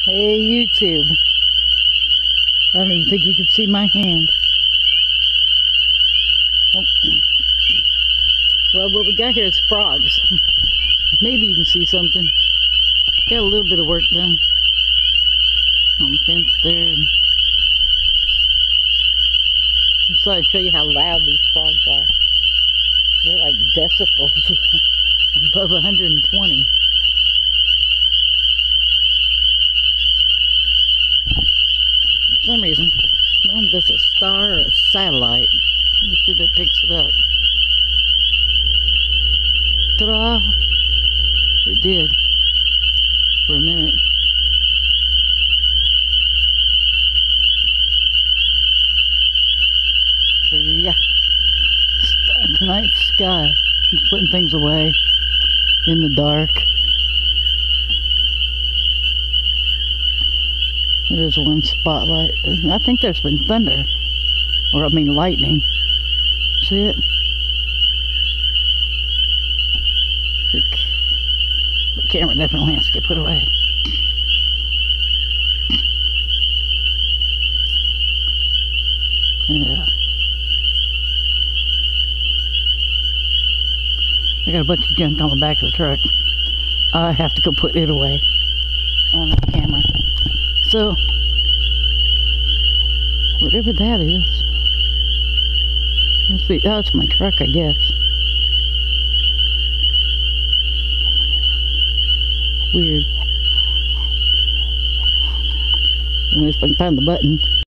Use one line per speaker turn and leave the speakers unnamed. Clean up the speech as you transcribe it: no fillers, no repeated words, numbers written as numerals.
Hey YouTube. I don't even think you can see my hand. Oh. Well, what we got here is frogs. Maybe you can see something. Got a little bit of work done on the fence there. Just thought I'd show you how loud these frogs are. They're like decibels above 120. For some reason, I don't know if this is a star or a satellite. Let's see if it picks it up. Ta-da! It did. For a minute. So yeah. Tonight's sky. Just putting things away in the dark. There's one spotlight. I think there's been thunder. Or I mean lightning. See it? The camera definitely has to get put away. Yeah. I got a bunch of junk on the back of the truck. I have to go put it away on the camera. So, whatever that is. Let's see. Oh, it's my truck, I guess. Weird. At least if I can find the button.